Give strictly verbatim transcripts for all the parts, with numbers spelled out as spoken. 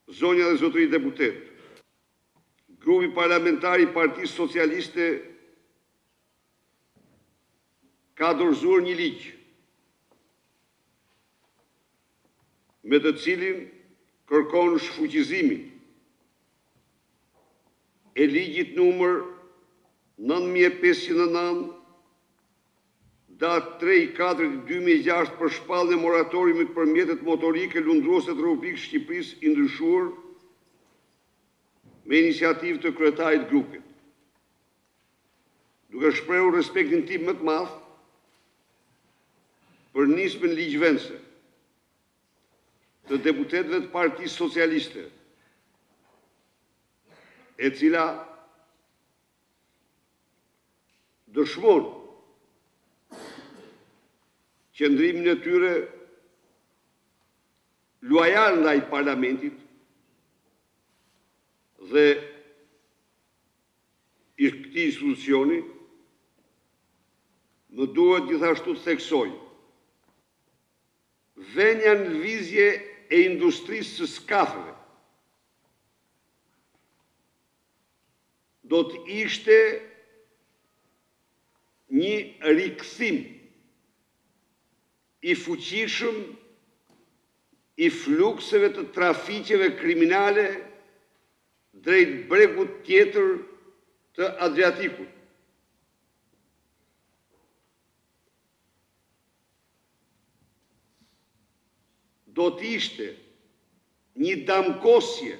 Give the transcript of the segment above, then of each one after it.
zonja dhe zotëri deputet, grupi parlamentar i Partisë Socialiste ka dorëzuar një ligj me të cilin kërkon shfuqizimin e ligjit numër nëntë mijë e pesëqind e nëntë datë tre i katërt i dy mijë e gjashtë për shpallje moratoriumit për mjetet motorike lundruese të Republikës së Shqipërisë i ndryshuar me iniciativë të kryetarit grupit. Duke shprehur respektin tim më të madh për nismën ligjvendëse të deputetëve të Partisë Socialiste, e cila dëshmon qëndrimin e tyre luajal ndaj parlamentit dhe i këtij institucioni, më duhet gjithashtu të theksoj vënia në lëvizje e industrisë së skafëve do të ishte një rikthim i fuqishëm i flukseve të trafiqeve kriminale drejt bregut tjetër të Adriatikut. Do të ishte një damkosje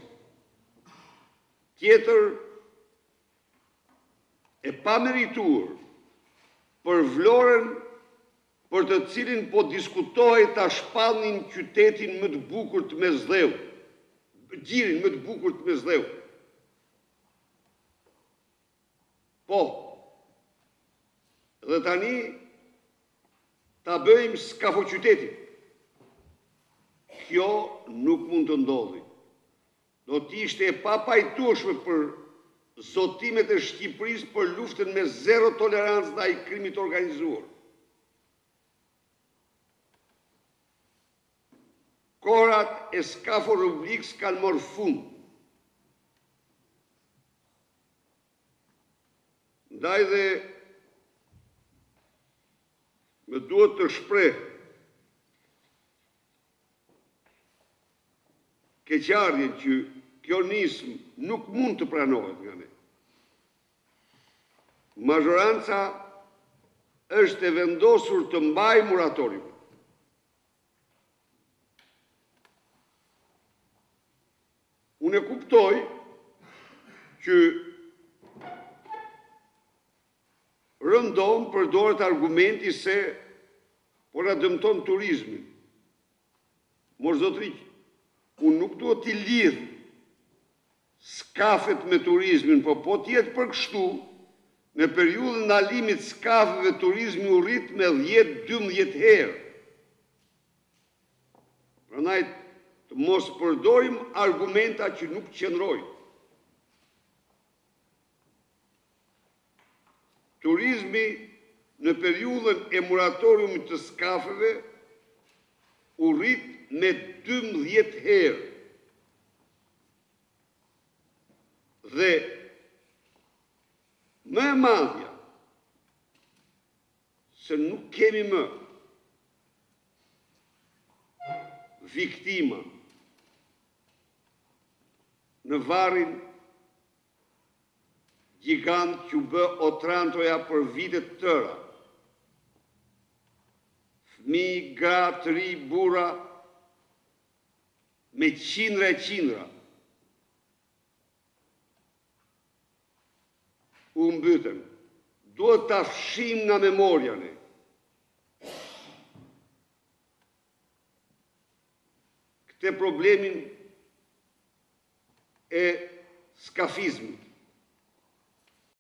tjetër e pamerituar për vlorën për të cilin po diskutohet ta shpallnin qytetin më të bukur të Mesdheu, gjirin më të bukur të Mesdheu. Po, dhe tani ta bëjmë skafo qytetin. Kjo nuk mund të ndodhi. Do të ishte e papajtueshme për zotimet e Shqipërisë për luftën me zero tolerancë ndaj krimit organizuar. Kohrat e skafo rubrikës kanë marrë fund. Ndaj dhe me duhet të shpreh keqardhjen që kjo nismë nuk mund të pranohet nga ne. Majoranca është e vendosur të mbajë moratorium. Unë e kuptoj që rëndom përdoret argumenti se por na dëmton turizmin. Mos zotëri, unë nuk duhet t'i lidh skafet me turizmin, po po t'jetë për kështu, në periudhën ndalimit skafeve turizmi u rrit me dhjetë dymbëdhjetë herë. Prandaj të mos përdorim argumenta që nuk qëndrojnë. Turizmi në periudhën e moratoriumit të skafeve u rrit me dymbëdhjetë herë. Dhe më e madhja se nuk kemi më viktima në varrin gjigant që u bë Otrantoja për vitet tëra. Fëmijë, gra, të ri, burra, me qindra e qindra. U mbytën. Duhet ta fshim nga memoria ne. Këtë problemin e skafizmit.